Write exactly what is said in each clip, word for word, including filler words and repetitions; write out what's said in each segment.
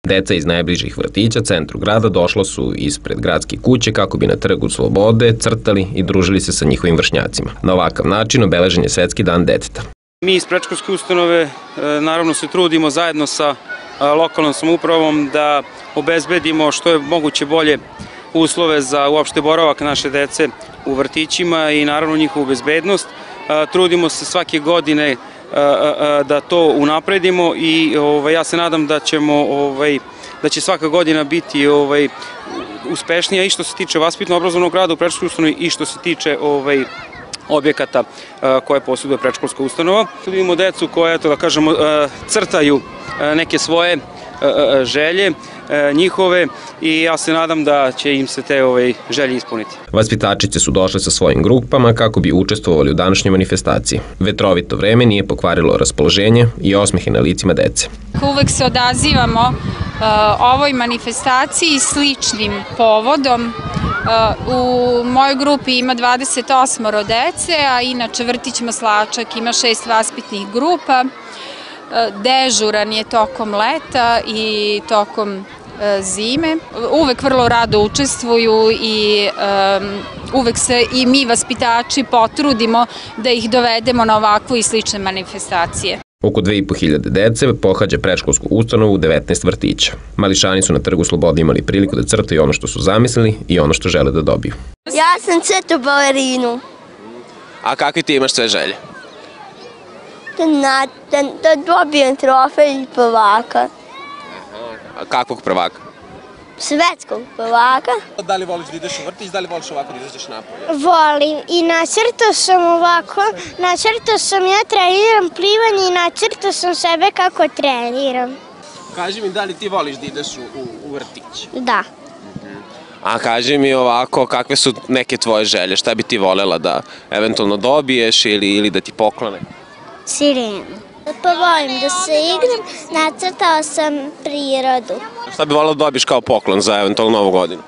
Deca iz najbližih vrtića centru grada došla su ispred gradske kuće kako bi na Trgu Slobode crtali i družili se sa njihovim vršnjacima. Na ovakav način obeležen je Svetski dan deteta. Mi iz predškolske ustanove naravno se trudimo zajedno sa lokalnom samoupravom da obezbedimo što je moguće bolje uslove za uopšte boravak naše dece u vrtićima i naravno njihovu bezbednost. Trudimo se svake godine da to unapredimo i ja se nadam da ćemo da će svaka godina biti uspešnija i što se tiče vaspitno-obrazovnog rada u predškolskoj ustanovi i što se tiče objekata koje posjeduje predškolska ustanova. Vidimo decu koje, da kažemo, crtaju neke svoje želje njihove i ja se nadam da će im se te želje ispuniti. Vaspitačice su došle sa svojim grupama kako bi učestvovali u današnjoj manifestaciji. Vetrovito vreme nije pokvarilo raspoloženje i osmehe na licima dece. Uvek se odazivamo ovoj manifestaciji sličnim povodom. U mojoj grupi ima dvadeset osam dece, a inače vrtić Maslačak ima šest vaspitnih grupa. Dežuran je tokom leta i tokom zime. Uvek vrlo rado učestvuju i uvek se i mi vaspitači potrudimo da ih dovedemo na ovakvu i slične manifestacije. Oko dve i po hiljade dece pohađa predškolsku ustanovu u devetnaest vrtića. Mališani su na Trgu Slobode imali priliku da crtaju ono što su zamislili i ono što žele da dobiju. Ja sam crtao balerinu. A kakve ti imaš sve želje? Da dobijem trofej i prvaka. A kakvog prvaka? Svetskog prvaka. Da li voliš da ideš u vrtić, da li voliš ovako da izađeš napolje? Volim i nacrtao sam ovako, nacrtao sam ja treniram plivanje i nacrtao sam sebe kako treniram. Kaži mi, da li ti voliš da ideš u vrtić? Da. A kaži mi ovako, kakve su neke tvoje želje, šta bi ti volela da eventualno dobiješ ili da ti poklone? Sirenu. Pa volim da se igram, nacrtao sam prirodu. Šta bi volela da dobiješ kao poklon za eventualno novu godinu?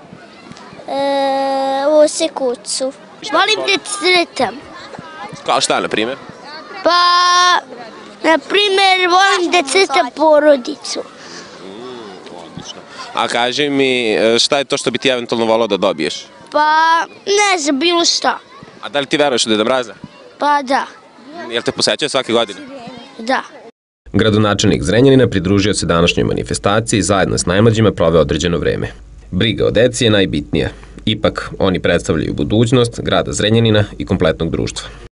Usekucu. Volim da crtam. Kao šta, na primjer? Pa, na primjer, volim da crtam porodicu. Odlično. A kaži mi, šta je to što bi ti eventualno volao da dobiješ? Pa, ne znam, bilo šta. A da li ti veruješ u Deda Mraza? Pa da. Jel te posećaju svake godine? Da. Gradonačelnik Zrenjanina pridružio se današnjoj manifestaciji i zajedno s najmlađima proveo određeno vreme. Briga o deci je najbitnija. Ipak, oni predstavljaju budućnost grada Zrenjanina i kompletnog društva.